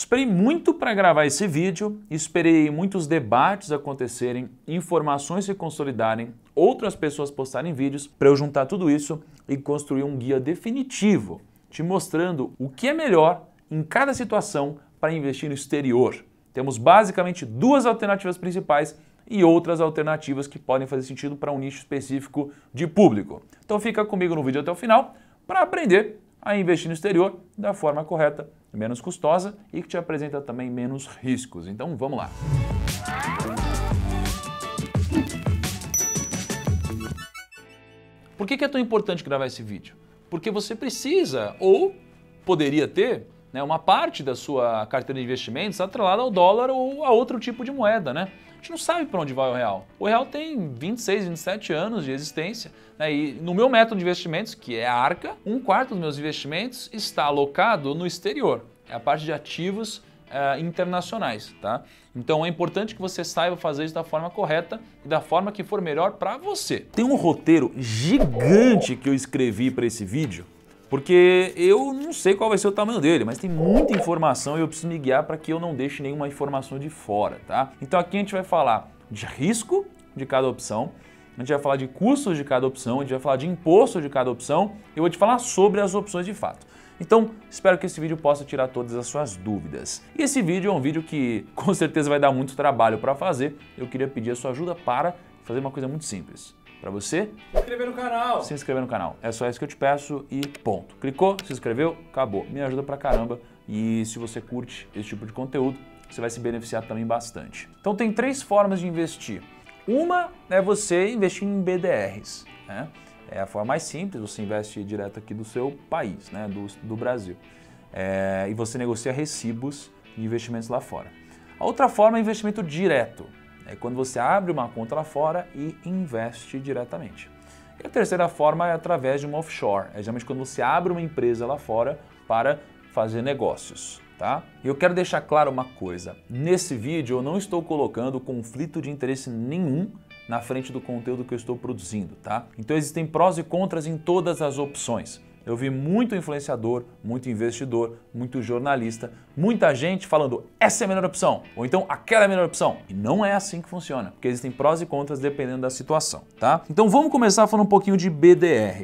Esperei muito para gravar esse vídeo, esperei muitos debates acontecerem, informações se consolidarem, outras pessoas postarem vídeos para eu juntar tudo isso e construir um guia definitivo, te mostrando o que é melhor em cada situação para investir no exterior. Temos basicamente duas alternativas principais e outras alternativas que podem fazer sentido para um nicho específico de público. Então fica comigo no vídeo até o final para aprender a investir no exterior da forma correta, menos custosa e que te apresenta também menos riscos. Então vamos lá. Por que é tão importante gravar esse vídeo? Porque você precisa ou poderia ter uma parte da sua carteira de investimentos atrelada ao dólar ou a outro tipo de moeda, né? A gente não sabe para onde vai o real. O real tem 26, 27 anos de existência, né? E no meu método de investimentos, que é a Arca, 1/4 dos meus investimentos está alocado no exterior. É a parte de ativos internacionais, tá? Então é importante que você saiba fazer isso da forma correta e da forma que for melhor para você. Tem um roteiro gigante que eu escrevi para esse vídeo, porque eu não sei qual vai ser o tamanho dele, mas tem muita informação e eu preciso me guiar para que eu não deixe nenhuma informação de fora, tá? Então aqui a gente vai falar de risco de cada opção, a gente vai falar de custos de cada opção, a gente vai falar de imposto de cada opção e eu vou te falar sobre as opções de fato. Então, espero que esse vídeo possa tirar todas as suas dúvidas. E esse vídeo é um vídeo que com certeza vai dar muito trabalho para fazer. Eu queria pedir a sua ajuda para fazer uma coisa muito simples. Para você se inscrever no canal. Se inscrever no canal. É só isso que eu te peço e ponto. Clicou, se inscreveu, acabou. Me ajuda pra caramba e se você curte esse tipo de conteúdo, você vai se beneficiar também bastante. Então tem 3 formas de investir. Uma é você investir em BDRs, né? É a forma mais simples, você investe direto aqui do seu país, né? do Brasil. E você negocia recibos de investimentos lá fora. A outra forma é investimento direto. É quando você abre uma conta lá fora e investe diretamente. E a terceira forma é através de uma offshore. É geralmente quando você abre uma empresa lá fora para fazer negócios, tá? E eu quero deixar claro uma coisa. Nesse vídeo eu não estou colocando conflito de interesse nenhum na frente do conteúdo que eu estou produzindo, tá? Então existem prós e contras em todas as opções. Eu vi muito influenciador, muito investidor, muito jornalista, muita gente falando essa é a melhor opção, ou então aquela é a melhor opção. E não é assim que funciona, porque existem prós e contras dependendo da situação, tá? Então vamos começar falando um pouquinho de BDR.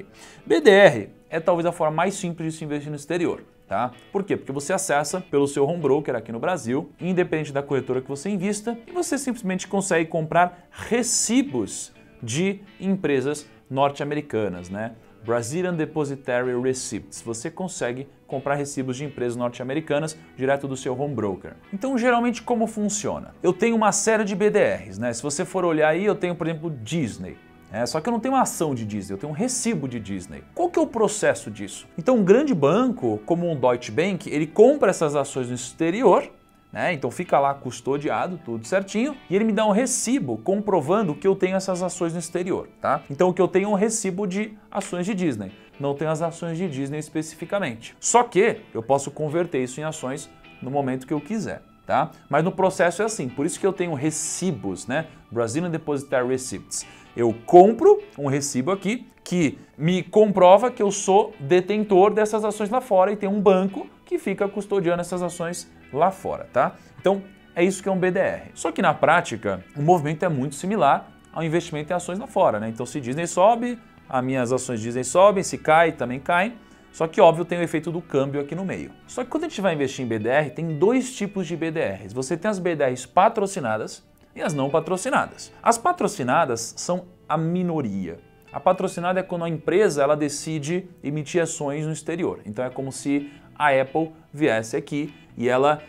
BDR é talvez a forma mais simples de se investir no exterior, tá? Por quê? Porque você acessa pelo seu home broker aqui no Brasil, independente da corretora que você invista, e você simplesmente consegue comprar recibos de empresas norte-americanas, né? Brazilian Depositary Receipts. Você consegue comprar recibos de empresas norte-americanas direto do seu home broker. Então, geralmente, como funciona? Eu tenho uma série de BDRs, né? Se você for olhar aí, eu tenho, por exemplo, Disney. Só que eu não tenho uma ação de Disney, eu tenho um recibo de Disney. Qual que é o processo disso? Então, um grande banco, como um Deutsche Bank, ele compra essas ações no exterior, né? Então fica lá custodiado, tudo certinho, e ele me dá um recibo comprovando que eu tenho essas ações no exterior, tá? Então o que eu tenho é um recibo de ações de Disney, não tenho as ações de Disney especificamente. Só que eu posso converter isso em ações no momento que eu quiser, tá? Mas no processo é assim, por isso que eu tenho recibos, né? Brazilian Depositary Receipts. Eu compro um recibo aqui que me comprova que eu sou detentor dessas ações lá fora e tem um banco que fica custodiando essas ações lá fora, tá? Então é isso que é um BDR. Só que na prática o movimento é muito similar ao investimento em ações lá fora, né? Então se Disney sobe, as minhas ações Disney sobem, se cai, também caem. Só que óbvio tem o efeito do câmbio aqui no meio. Só que quando a gente vai investir em BDR, tem 2 tipos de BDRs. Você tem as BDRs patrocinadas e as não patrocinadas. As patrocinadas são a minoria. A patrocinada é quando a empresa ela decide emitir ações no exterior. Então é como se a Apple viesse aqui e ela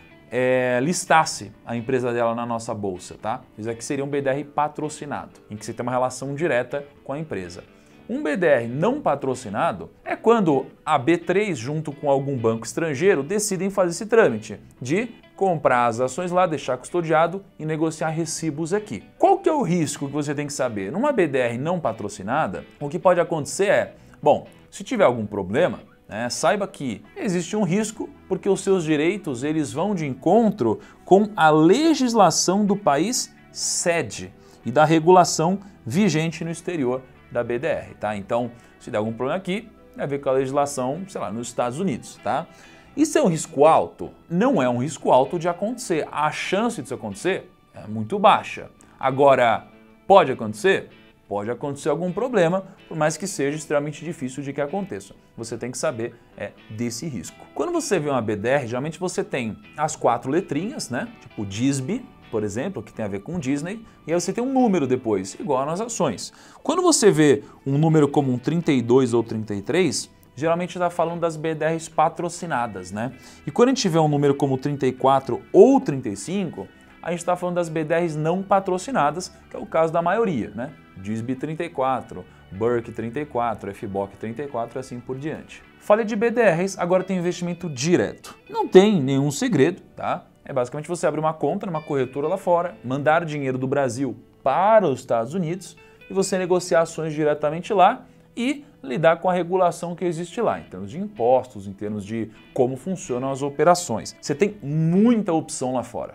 listasse a empresa dela na nossa bolsa, tá? Isso aqui seria um BDR patrocinado, em que você tem uma relação direta com a empresa. Um BDR não patrocinado é quando a B3, junto com algum banco estrangeiro, decidem fazer esse trâmite de comprar as ações lá, deixar custodiado e negociar recibos aqui. Qual que é o risco que você tem que saber? Numa BDR não patrocinada, o que pode acontecer é, bom, se tiver algum problema, saiba que existe um risco porque os seus direitos eles vão de encontro com a legislação do país sede e da regulação vigente no exterior da BDR, tá? Então, se der algum problema aqui, tem a ver com a legislação, sei lá, nos Estados Unidos, tá? Isso é um risco alto? Não é um risco alto de acontecer. A chance disso acontecer é muito baixa. Agora, pode acontecer? Pode acontecer algum problema, por mais que seja extremamente difícil de que aconteça. Você tem que saber desse risco. Quando você vê uma BDR, geralmente você tem as 4 letrinhas, né? Tipo DISB, por exemplo, que tem a ver com Disney, e aí você tem um número depois, igual nas ações. Quando você vê um número como um 32 ou 33, geralmente está falando das BDRs patrocinadas, né? E quando a gente vê um número como 34 ou 35, a gente está falando das BDRs não patrocinadas, que é o caso da maioria, né? DISB 34, Burke 34, FBOC 34 e assim por diante. Falei de BDRs, agora tem investimento direto. Não tem nenhum segredo, tá? É basicamente você abrir uma conta numa corretora lá fora, mandar dinheiro do Brasil para os Estados Unidos e você negociar ações diretamente lá e lidar com a regulação que existe lá, em termos de impostos, em termos de como funcionam as operações. Você tem muita opção lá fora.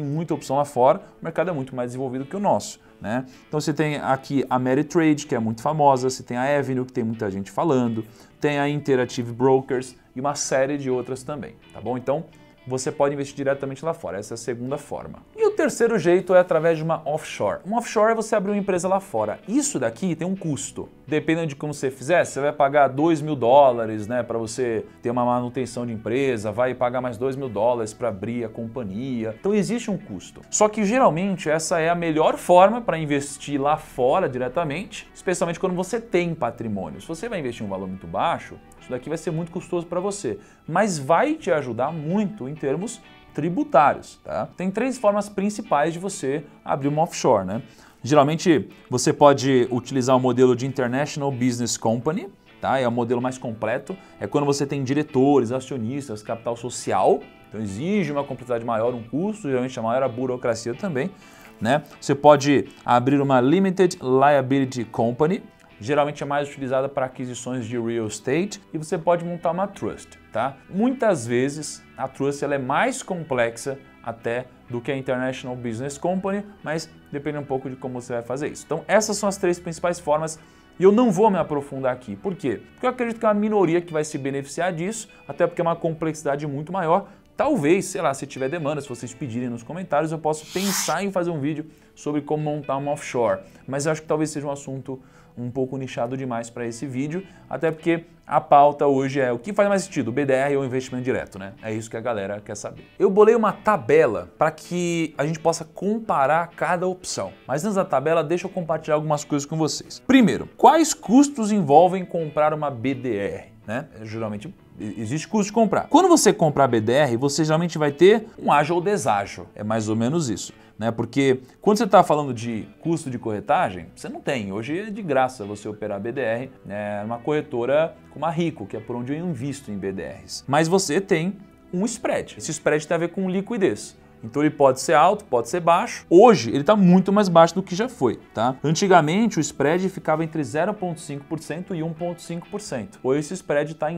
O mercado é muito mais desenvolvido que o nosso, né? Então você tem aqui a Ameritrade, que é muito famosa, você tem a Avenue, que tem muita gente falando, tem a Interactive Brokers e uma série de outras também, tá bom? Então, você pode investir diretamente lá fora, essa é a segunda forma. E o terceiro jeito é através de uma offshore. Uma offshore é você abrir uma empresa lá fora. Isso daqui tem um custo. Dependendo de como você fizer, você vai pagar $2.000, né, para você ter uma manutenção de empresa, vai pagar mais $2.000 para abrir a companhia. Então existe um custo. Só que geralmente essa é a melhor forma para investir lá fora diretamente, especialmente quando você tem patrimônio. Se você vai investir um valor muito baixo, isso daqui vai ser muito custoso para você, mas vai te ajudar muito em termos tributários, tá? Tem 3 formas principais de você abrir uma offshore, né? Geralmente você pode utilizar o modelo de International Business Company, tá? É o modelo mais completo, é quando você tem diretores, acionistas, capital social, então exige uma complexidade maior, um custo, geralmente é maior a burocracia também, né? Você pode abrir uma Limited Liability Company, geralmente é mais utilizada para aquisições de real estate, e você pode montar uma trust, tá? Muitas vezes a trust ela é mais complexa até do que a International Business Company, mas depende um pouco de como você vai fazer isso. Então essas são as 3 principais formas e eu não vou me aprofundar aqui. Por quê? Porque eu acredito que é uma minoria que vai se beneficiar disso, até porque é uma complexidade muito maior. Talvez, sei lá, se tiver demanda, se vocês pedirem nos comentários, eu posso pensar em fazer um vídeo sobre como montar uma offshore, mas eu acho que talvez seja um assunto um pouco nichado demais para esse vídeo, até porque a pauta hoje é o que faz mais sentido, o BDR ou investimento direto, né? É isso que a galera quer saber. Eu bolei uma tabela para que a gente possa comparar cada opção, mas antes da tabela, deixa eu compartilhar algumas coisas com vocês. Primeiro, quais custos envolvem comprar uma BDR, né? Geralmente existe custo de comprar. Quando você comprar BDR, você geralmente vai ter um ágio ou deságio, é mais ou menos isso. Né? Porque quando você está falando de custo de corretagem, você não tem. Hoje é de graça você operar BDR, né? Uma corretora como a Rico, que é por onde eu invisto em BDRs. Mas você tem um spread. Esse spread tem a ver com liquidez. Então ele pode ser alto, pode ser baixo. Hoje ele está muito mais baixo do que já foi, tá? Antigamente o spread ficava entre 0,5% e 1,5%. Hoje esse spread está em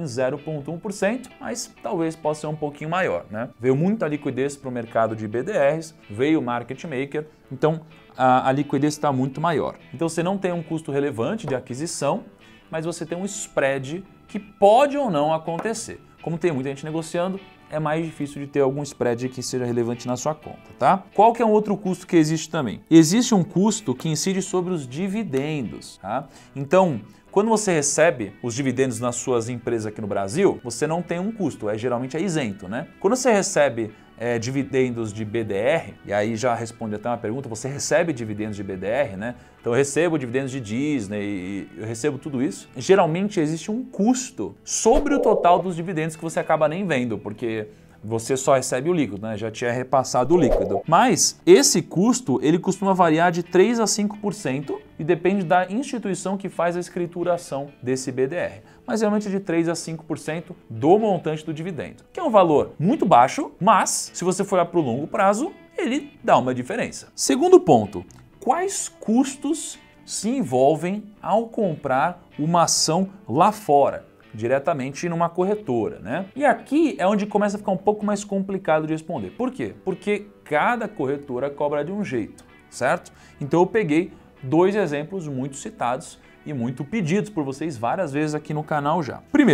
0,1%, mas talvez possa ser um pouquinho maior, né? Veio muita liquidez para o mercado de BDRs, veio o market maker, então a liquidez está muito maior. Então você não tem um custo relevante de aquisição, mas você tem um spread que pode ou não acontecer. Como tem muita gente negociando, é mais difícil de ter algum spread que seja relevante na sua conta, tá? Qual que é um outro custo que existe também? Existe um custo que incide sobre os dividendos, tá? Então, quando você recebe os dividendos nas suas empresas aqui no Brasil, você não tem um custo, geralmente é isento, né? Quando você recebe dividendos de BDR, e aí já responde até uma pergunta, você recebe dividendos de BDR, né? Então eu recebo dividendos de Disney, eu recebo tudo isso. Geralmente existe um custo sobre o total dos dividendos que você acaba nem vendo, porque você só recebe o líquido, né? Já tinha repassado o líquido. Mas esse custo, ele costuma variar de 3 a 5% e depende da instituição que faz a escrituração desse BDR. Mas geralmente é de 3 a 5% do montante do dividendo, que é um valor muito baixo, mas se você for para o longo prazo, ele dá uma diferença. Segundo ponto, quais custos se envolvem ao comprar uma ação lá fora? Diretamente numa corretora, né? E aqui é onde começa a ficar um pouco mais complicado de responder. Por quê? Porque cada corretora cobra de um jeito, certo? Então eu peguei 2 exemplos muito citados e muito pedidos por vocês várias vezes aqui no canal já. Primeiro,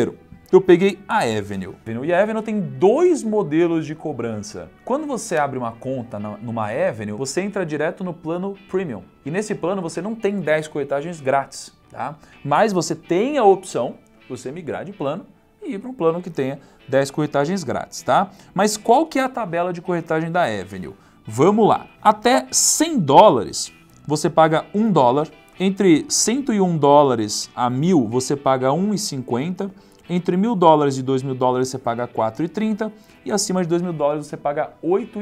eu peguei a Avenue. E a Avenue tem dois modelos de cobrança. Quando você abre uma conta numa Avenue, você entra direto no plano Premium. E nesse plano você não tem 10 corretagens grátis, tá? Mas você tem a opção de você migrar de plano e ir para um plano que tenha 10 corretagens grátis, tá? Mas qual que é a tabela de corretagem da Avenue? Vamos lá. Até $100 você paga $1. Entre $101 a 1.000 você paga $1,50. Entre $1.000 e $2.000 você paga $4,30. E acima de $2.000 você paga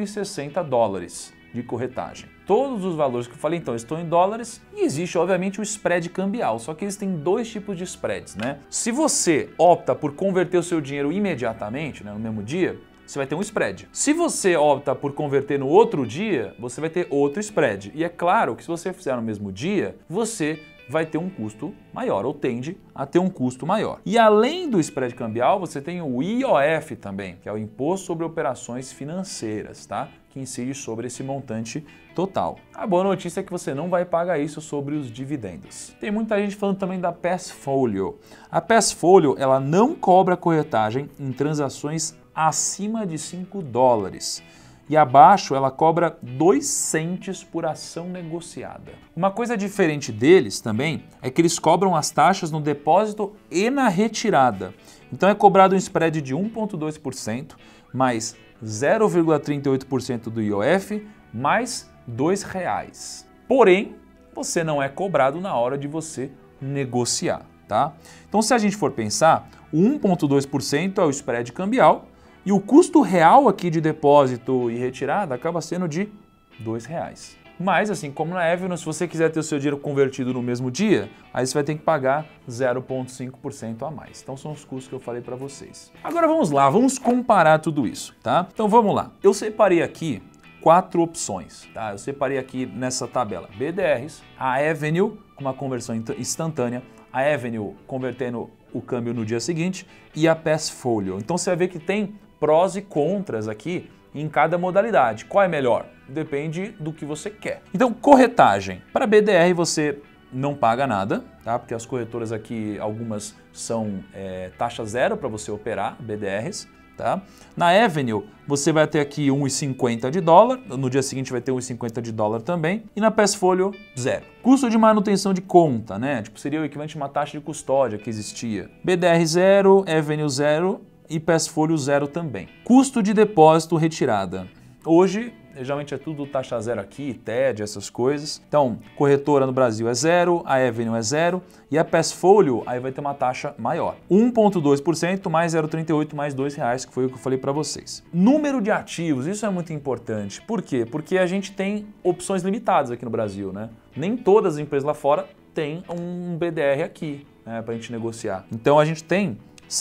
$8,60 de corretagem. Todos os valores que eu falei, então, estão em dólares e existe, obviamente, o spread cambial. Só que existem dois tipos de spreads, né? Se você opta por converter o seu dinheiro imediatamente, né, no mesmo dia, você vai ter um spread. Se você opta por converter no outro dia, você vai ter outro spread. E é claro que se você fizer no mesmo dia, você vai ter um custo maior, ou tende a ter um custo maior. E além do spread cambial, você tem o IOF também, que é o Imposto sobre Operações Financeiras, tá? Que incide sobre esse montante total. A boa notícia é que você não vai pagar isso sobre os dividendos. Tem muita gente falando também da Passfolio. A Passfolio, ela não cobra corretagem em transações acima de $5. E abaixo ela cobra 2 centes por ação negociada. Uma coisa diferente deles também é que eles cobram as taxas no depósito e na retirada. Então é cobrado um spread de 1,2% mais 0,38% do IOF mais R$2. Porém, você não é cobrado na hora de você negociar, tá? Então se a gente for pensar, o 1,2% é o spread cambial, e o custo real aqui de depósito e retirada acaba sendo de R$2. Mas, assim como na Avenue, se você quiser ter o seu dinheiro convertido no mesmo dia, aí você vai ter que pagar 0,5% a mais. Então são os custos que eu falei para vocês. Agora vamos lá, vamos comparar tudo isso, tá? Então vamos lá. Eu separei aqui 4 opções, tá? Eu separei aqui nessa tabela BDRs, a Avenue com uma conversão instantânea, a Avenue convertendo o câmbio no dia seguinte e a Passfolio. Então você vai ver que tem prós e contras aqui em cada modalidade. Qual é melhor? Depende do que você quer. Então, corretagem. Para BDR você não paga nada, tá? Porque as corretoras aqui, algumas são taxa zero para você operar, BDRs. Tá? Na Avenue, você vai ter aqui $1,50, no dia seguinte vai ter $1,50 também, e na Passfolio, zero. Custo de manutenção de conta, né? Tipo, seria o equivalente a uma taxa de custódia que existia. BDR zero, Avenue zero e Passfolio zero também. Custo de depósito retirada. Hoje, geralmente é tudo taxa zero aqui, TED, essas coisas. Então, corretora no Brasil é zero, a Avenue é zero e a Passfolio aí vai ter uma taxa maior. 1,2% mais 0,38 mais R$2, que foi o que eu falei para vocês. Número de ativos, isso é muito importante. Por quê? Porque a gente tem opções limitadas aqui no Brasil, né? Nem todas as empresas lá fora têm um BDR aqui, né, para a gente negociar. Então, a gente tem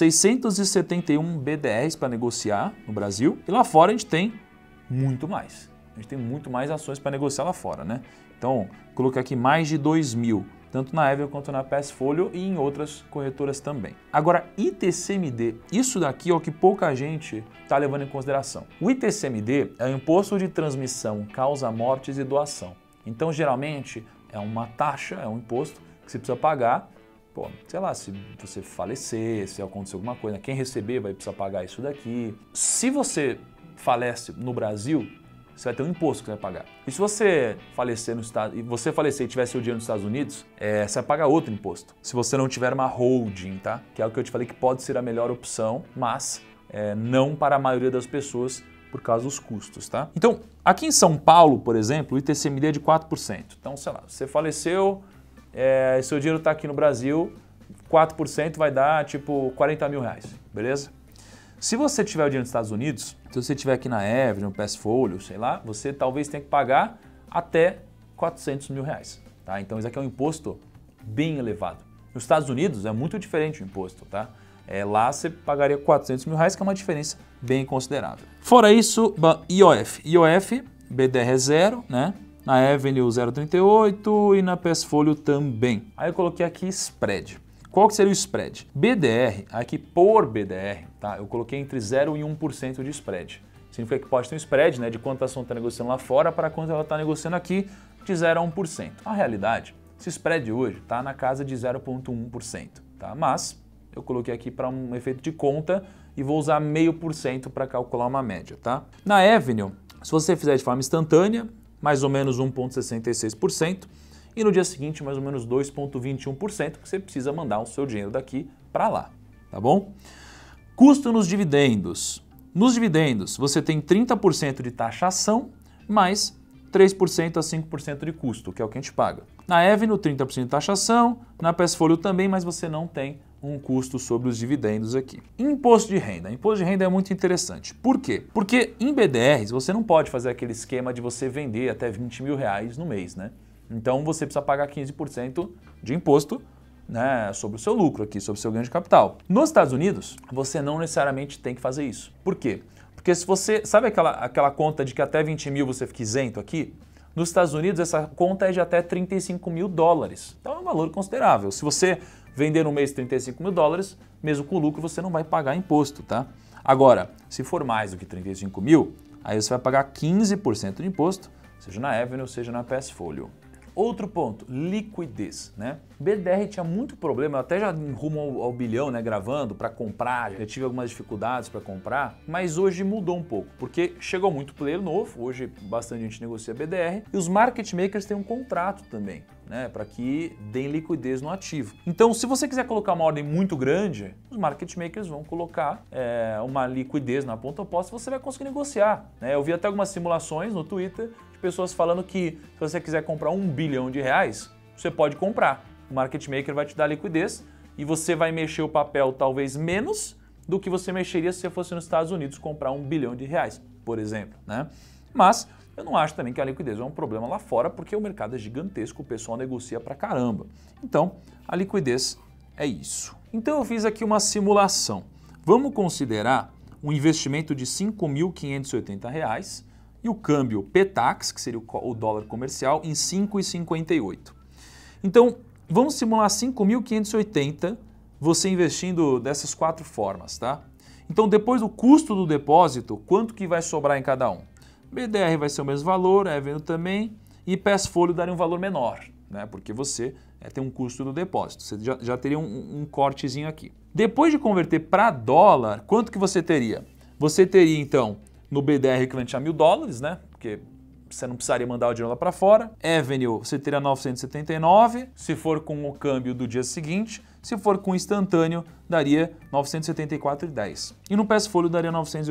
671 BDRs para negociar no Brasil e lá fora a gente tem muito mais. A gente tem muito mais ações para negociar lá fora, né? Então, coloquei aqui mais de 2.000, tanto na Avenue quanto na Passfolio e em outras corretoras também. Agora, ITCMD, isso daqui é o que pouca gente está levando em consideração. O ITCMD é o Imposto de Transmissão, Causa Mortes e Doação. Então, geralmente, é uma taxa, é um imposto que você precisa pagar. Pô, sei lá, se você falecer, se acontecer alguma coisa, quem receber vai precisar pagar isso daqui. Se você falece no Brasil, você vai ter um imposto que você vai pagar. E se você falecer no estado, e você falecer e tiver seu dinheiro nos Estados Unidos, você vai pagar outro imposto. Se você não tiver uma holding, tá? Que é o que eu te falei que pode ser a melhor opção, mas não para a maioria das pessoas por causa dos custos, tá? Então, aqui em São Paulo, por exemplo, o ITCMD é de 4%. Então, sei lá, você faleceu, seu dinheiro está aqui no Brasil, 4% vai dar tipo R$40 mil, beleza? Se você tiver o dinheiro nos Estados Unidos, se você tiver aqui na Avenue, no Passfolio, sei lá, você talvez tenha que pagar até R$400 mil, tá? Então isso aqui é um imposto bem elevado. Nos Estados Unidos é muito diferente o imposto, tá? Lá você pagaria R$400 mil, que é uma diferença bem considerável. Fora isso, IOF. IOF, BDR é zero, né? Na Avenue 0,38 e na Passfolio também. Aí eu coloquei aqui spread. Qual que seria o spread? BDR, aqui por BDR, tá? Eu coloquei entre 0% e 1% de spread. Significa que pode ter um spread, né, de quanto a ação está negociando lá fora para quanto ela está negociando aqui, de 0% a 1%. A realidade, esse spread hoje está na casa de 0,1%, tá? Mas eu coloquei aqui para um efeito de conta e vou usar 0,5% para calcular uma média, tá? Na Avenue, se você fizer de forma instantânea, mais ou menos 1,66%, e no dia seguinte mais ou menos 2,21%, que você precisa mandar o seu dinheiro daqui para lá, tá bom? Custo nos dividendos. Nos dividendos, você tem 30% de taxação, mais 3% a 5% de custo, que é o que a gente paga. Na Avenue, 30% de taxação, na Passfolio também, mas você não tem um custo sobre os dividendos aqui. Imposto de renda. Imposto de renda é muito interessante. Por quê? Porque em BDRs você não pode fazer aquele esquema de você vender até 20 mil reais no mês, né? Então você precisa pagar 15% de imposto, né, sobre o seu lucro aqui, sobre o seu ganho de capital. Nos Estados Unidos, você não necessariamente tem que fazer isso. Por quê? Porque se você... Sabe aquela conta de que até 20 mil você fica isento aqui? Nos Estados Unidos, essa conta é de até 35 mil dólares. Então é um valor considerável. Se você vender no mês 35 mil dólares, mesmo com lucro, você não vai pagar imposto, tá? Agora, se for mais do que 35 mil, aí você vai pagar 15% de imposto, seja na Avenue, seja na Passfolio. Outro ponto, liquidez, né? BDR tinha muito problema, eu até já rumo ao bilhão, né, gravando para comprar, já tive algumas dificuldades para comprar, mas hoje mudou um pouco, porque chegou muito player novo, hoje bastante gente negocia BDR, e os market makers têm um contrato também, né, para que deem liquidez no ativo. Então, se você quiser colocar uma ordem muito grande, os market makers vão colocar uma liquidez na ponta oposta, você vai conseguir negociar, né? Eu vi até algumas simulações no Twitter de pessoas falando que se você quiser comprar R$1 bilhão, você pode comprar. O market maker vai te dar liquidez e você vai mexer o papel talvez menos do que você mexeria se você fosse nos Estados Unidos comprar R$1 bilhão, por exemplo, né? Mas eu não acho também que a liquidez é um problema lá fora, porque o mercado é gigantesco, o pessoal negocia pra caramba. Então, a liquidez é isso. Então eu fiz aqui uma simulação. Vamos considerar um investimento de R$ 5.580 e o câmbio PTAX, que seria o dólar comercial, em 5,58. Então, vamos simular 5.580, você investindo dessas 4 formas, tá? Então, depois do custo do depósito, quanto que vai sobrar em cada um? BDR vai ser o mesmo valor, Avenue também, e Passfolio daria um valor menor, né? Porque você tem um custo do depósito, você já teria um cortezinho aqui. Depois de converter para dólar, quanto que você teria? Você teria, então, no BDR equivalente a $1.000, né? Porque você não precisaria mandar o dinheiro lá para fora. Avenue, você teria 979, se for com o câmbio do dia seguinte. Se for com instantâneo, daria 974,10. E no Passfolio daria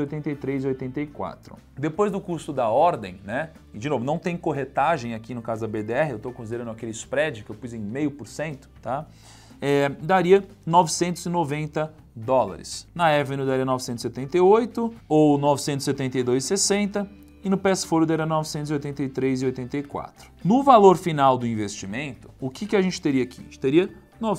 983,84. Depois do custo da ordem, né? E de novo, não tem corretagem aqui no caso da BDR, eu estou considerando aquele spread que eu pus em 0,5%, tá? Daria $990. Na Avenue daria 978 ou 972,60 e no Passfolio daria 983,84. No valor final do investimento, o que a gente teria aqui? A gente teria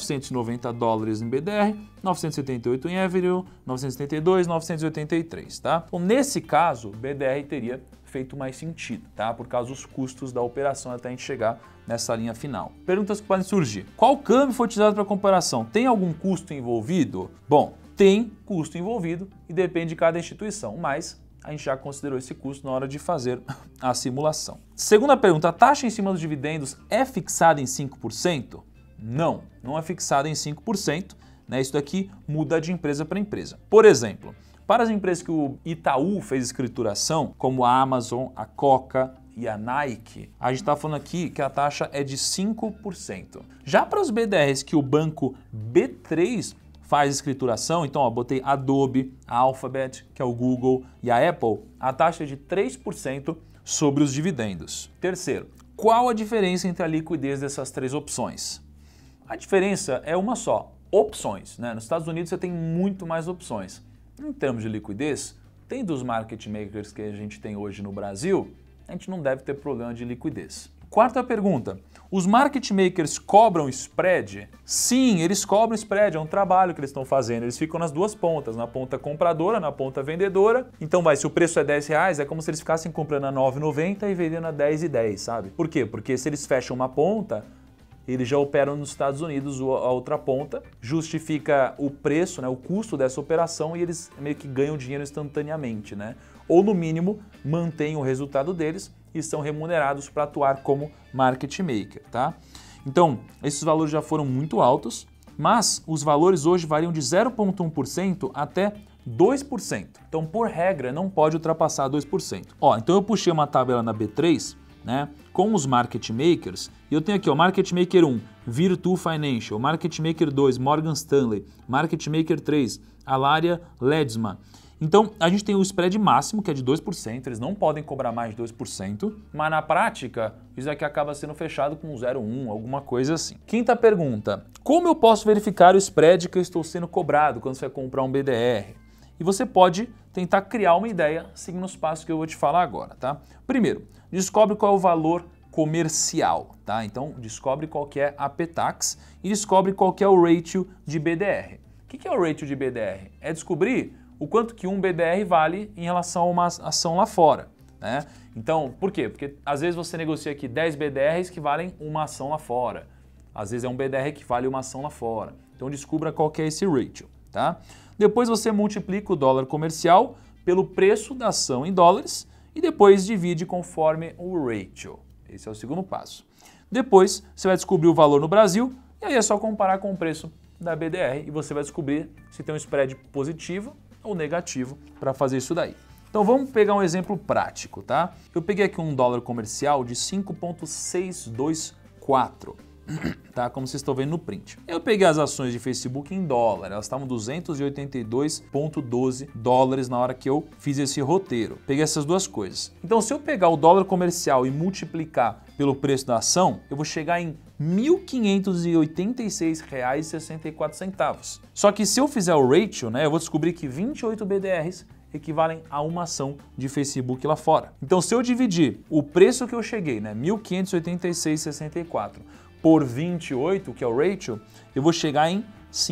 $990 em BDR, 978 em Avenue, 972, 983, tá? Então, nesse caso, BDR teria feito mais sentido, tá? Por causa dos custos da operação até a gente chegar nessa linha final. Perguntas que podem surgir. Qual câmbio foi utilizado para comparação? Tem algum custo envolvido? Bom, tem custo envolvido e depende de cada instituição, mas a gente já considerou esse custo na hora de fazer a simulação. Segunda pergunta, a taxa em cima dos dividendos é fixada em 5%? Não, não é fixada em 5%, né? Isso daqui muda de empresa para empresa. Por exemplo, para as empresas que o Itaú fez escrituração, como a Amazon, a Coca e a Nike, a gente está falando aqui que a taxa é de 5%. Já para os BDRs que o banco B3 faz escrituração, então ó, botei Adobe, a Alphabet, que é o Google, e a Apple, a taxa é de 3% sobre os dividendos. Terceiro, qual a diferença entre a liquidez dessas 3 opções? A diferença é uma só, opções, né? Nos Estados Unidos você tem muito mais opções. Em termos de liquidez, tem dos market makers que a gente tem hoje no Brasil, a gente não deve ter problema de liquidez. Quarta pergunta, os market makers cobram spread? Sim, eles cobram spread, é um trabalho que eles estão fazendo, eles ficam nas duas pontas, na ponta compradora, na ponta vendedora. Então se o preço é R$10, é como se eles ficassem comprando a R$9,90 e vendendo a R$10,10, sabe? Por quê? Porque se eles fecham uma ponta, eles já operam nos Estados Unidos a outra ponta, justifica o preço, né, o custo dessa operação e eles meio que ganham dinheiro instantaneamente, né? Ou no mínimo mantêm o resultado deles e são remunerados para atuar como market maker, tá? Então, esses valores já foram muito altos, mas os valores hoje variam de 0,1% até 2%. Então, por regra, não pode ultrapassar 2%. Ó, então eu puxei uma tabela na B3, né, com os market makers, e eu tenho aqui, ó, Market Maker 1, Virtu Financial, Market Maker 2, Morgan Stanley, Market Maker 3, Alaria Ledesma. Então, a gente tem o spread máximo, que é de 2%, eles não podem cobrar mais de 2%, mas na prática, isso aqui acaba sendo fechado com 0,1, alguma coisa assim. Quinta pergunta, como eu posso verificar o spread que eu estou sendo cobrado quando você vai comprar um BDR? E você pode tentar criar uma ideia seguindo os passos que eu vou te falar agora, tá? Primeiro, descobre qual é o valor comercial, tá? Então, descobre qual que é a P-Tax e descobre qual que é o ratio de BDR. O que é o ratio de BDR? É descobrir o quanto que um BDR vale em relação a uma ação lá fora, né? Então, por quê? Porque às vezes você negocia aqui 10 BDRs que valem uma ação lá fora. Às vezes é um BDR que vale uma ação lá fora. Então, descubra qual que é esse ratio, tá? Depois você multiplica o dólar comercial pelo preço da ação em dólares e depois divide conforme o ratio. Esse é o segundo passo. Depois você vai descobrir o valor no Brasil e aí é só comparar com o preço da BDR e você vai descobrir se tem um spread positivo ou negativo para fazer isso daí. Então vamos pegar um exemplo prático, tá? Eu peguei aqui um dólar comercial de 5,624. Tá? Como vocês estão vendo no print. Eu peguei as ações de Facebook em dólar, elas estavam 282,12 dólares na hora que eu fiz esse roteiro. Peguei essas duas coisas. Então, se eu pegar o dólar comercial e multiplicar pelo preço da ação, eu vou chegar em R$ 1.586,64. Só que se eu fizer o ratio, né, eu vou descobrir que 28 BDRs equivalem a uma ação de Facebook lá fora. Então, se eu dividir o preço que eu cheguei, né, 1.586,64, por 28, que é o ratio, eu vou chegar em R$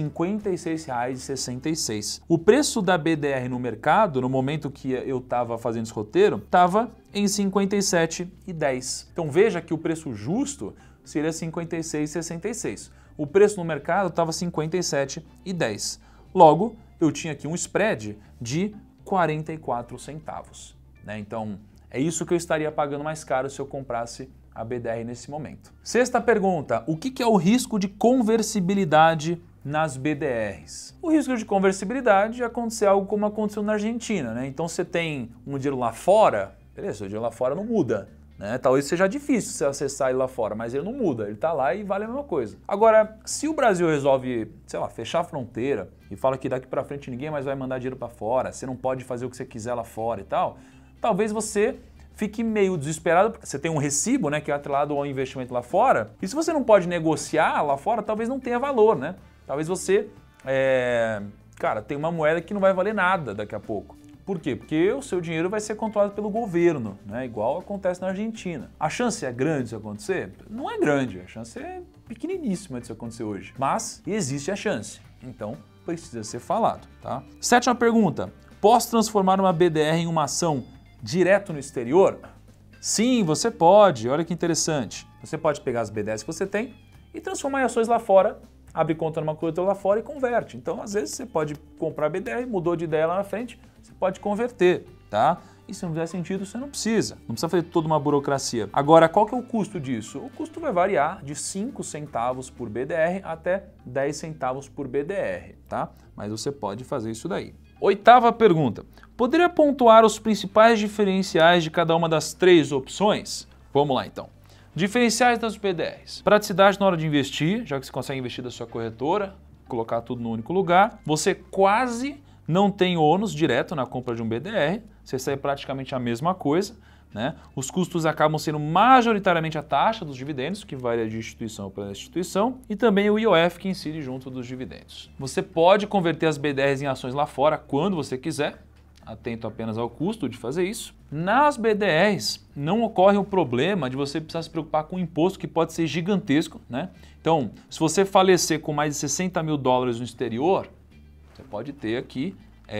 56,66. O preço da BDR no mercado, no momento que eu estava fazendo esse roteiro, estava em R$ 57,10. Então veja que o preço justo seria R$ 56,66. O preço no mercado estava R$ 57,10. Logo, eu tinha aqui um spread de 44 centavos. Né? Então, é isso que eu estaria pagando mais caro se eu comprasse a BDR nesse momento. Sexta pergunta, o que é o risco de conversibilidade nas BDRs? O risco de conversibilidade é acontecer algo como aconteceu na Argentina, né? Então você tem um dinheiro lá fora, beleza, o dinheiro lá fora não muda, né? Talvez seja difícil você acessar ele lá fora, mas ele não muda, ele está lá e vale a mesma coisa. Agora, se o Brasil resolve, sei lá, fechar a fronteira e fala que daqui para frente ninguém mais vai mandar dinheiro para fora, você não pode fazer o que você quiser lá fora e tal, talvez você fique meio desesperado, porque você tem um recibo, né, que é atrelado ao investimento lá fora, e se você não pode negociar lá fora, talvez não tenha valor, né? Talvez você, cara, tem uma moeda que não vai valer nada daqui a pouco. Por quê? Porque o seu dinheiro vai ser controlado pelo governo, né? Igual acontece na Argentina. A chance é grande disso acontecer? Não é grande, a chance é pequeniníssima disso acontecer hoje. Mas existe a chance, então precisa ser falado, tá? Sétima pergunta, posso transformar uma BDR em uma ação direto no exterior? Sim, você pode. Olha que interessante. Você pode pegar as BDRs que você tem e transformar em ações lá fora, abre conta numa corretora lá fora e converte. Então, às vezes, você pode comprar BDR, mudou de ideia lá na frente, você pode converter, tá? E se não fizer sentido, você não precisa. Não precisa fazer toda uma burocracia. Agora, qual que é o custo disso? O custo vai variar de 5 centavos por BDR até 10 centavos por BDR, tá? Mas você pode fazer isso daí. Oitava pergunta. Poderia pontuar os principais diferenciais de cada uma das três opções? Vamos lá então. Diferenciais das BDRs. Praticidade na hora de investir, já que você consegue investir da sua corretora, colocar tudo no único lugar. Você quase não tem ônus direto na compra de um BDR, você sai praticamente a mesma coisa, né? Os custos acabam sendo majoritariamente a taxa dos dividendos, que varia de instituição para instituição, e também o IOF que incide junto dos dividendos. Você pode converter as BDRs em ações lá fora quando você quiser, atento apenas ao custo de fazer isso. Nas BDRs não ocorre o problema de você precisar se preocupar com o imposto, que pode ser gigantesco, né? Então, se você falecer com mais de 60 mil dólares no exterior, você pode ter aqui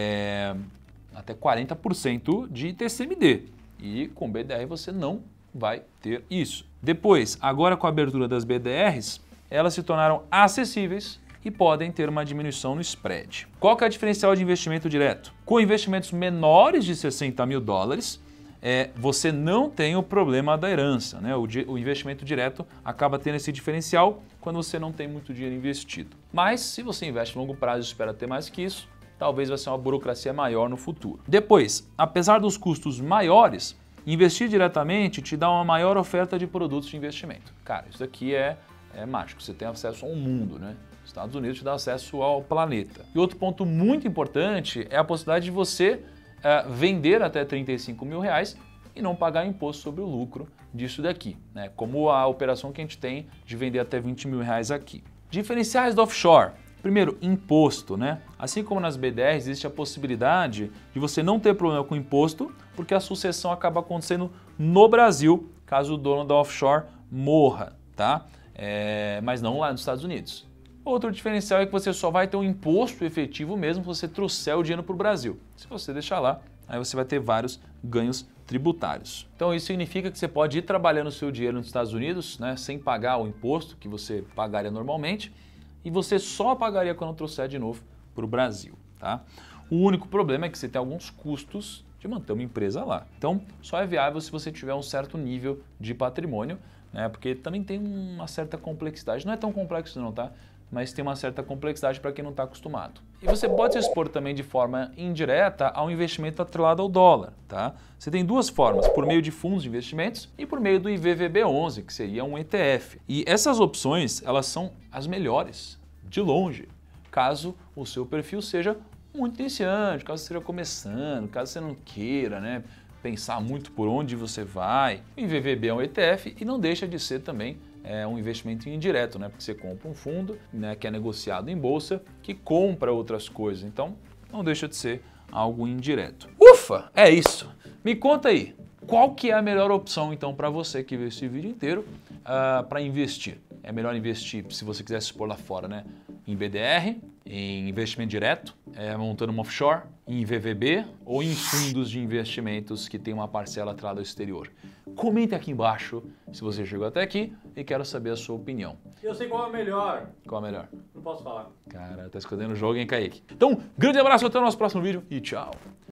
até 40% de TCMD. E com BDR você não vai ter isso. Depois, agora com a abertura das BDRs, elas se tornaram acessíveis e podem ter uma diminuição no spread. Qual que é o diferencial de investimento direto? Com investimentos menores de 60 mil dólares, você não tem o problema da herança, né? O investimento direto acaba tendo esse diferencial quando você não tem muito dinheiro investido. Mas se você investe em longo prazo e espera ter mais que isso, talvez vai ser uma burocracia maior no futuro. Depois, apesar dos custos maiores, investir diretamente te dá uma maior oferta de produtos de investimento. Cara, isso aqui é mágico, você tem acesso ao mundo, né? Os Estados Unidos te dá acesso ao planeta. E outro ponto muito importante é a possibilidade de você vender até R$35 mil e não pagar imposto sobre o lucro disso daqui, né? Como a operação que a gente tem de vender até R$20 mil aqui. Diferenciais do offshore. Primeiro, imposto, né? Assim como nas BDRs, existe a possibilidade de você não ter problema com imposto, porque a sucessão acaba acontecendo no Brasil, caso o dono da offshore morra, tá? Mas não lá nos Estados Unidos. Outro diferencial é que você só vai ter um imposto efetivo mesmo se você trouxer o dinheiro para o Brasil. Se você deixar lá, aí você vai ter vários ganhos tributários. Então isso significa que você pode ir trabalhando o seu dinheiro nos Estados Unidos, né, sem pagar o imposto que você pagaria normalmente, e você só pagaria quando trouxer de novo para o Brasil, tá? O único problema é que você tem alguns custos de manter uma empresa lá. Então só é viável se você tiver um certo nível de patrimônio, né, porque também tem uma certa complexidade. Não é tão complexo não, tá? Mas tem uma certa complexidade para quem não está acostumado. E você pode se expor também de forma indireta ao investimento atrelado ao dólar, tá? Você tem duas formas, por meio de fundos de investimentos e por meio do IVVB11, que seria um ETF. E essas opções, elas são as melhores, de longe, caso o seu perfil seja muito iniciante, caso você esteja começando, caso você não queira, né, pensar muito por onde você vai. O IVVB é um ETF e não deixa de ser também um investimento indireto, né? Porque você compra um fundo, né, que é negociado em bolsa, que compra outras coisas. Então, não deixa de ser algo indireto. Ufa! É isso! Me conta aí, qual que é a melhor opção, então, para você que viu esse vídeo inteiro para investir? É melhor investir, se você quiser se expor lá fora, né, em BDR, em investimento direto, montando uma offshore, em VVB ou em fundos de investimentos que tem uma parcela atrelada ao exterior? Comente aqui embaixo se você chegou até aqui e quero saber a sua opinião. Eu sei qual é o melhor. Qual é o melhor? Não posso falar. Cara, tá escondendo o jogo, hein, Kaique? Então, grande abraço, até o nosso próximo vídeo e tchau!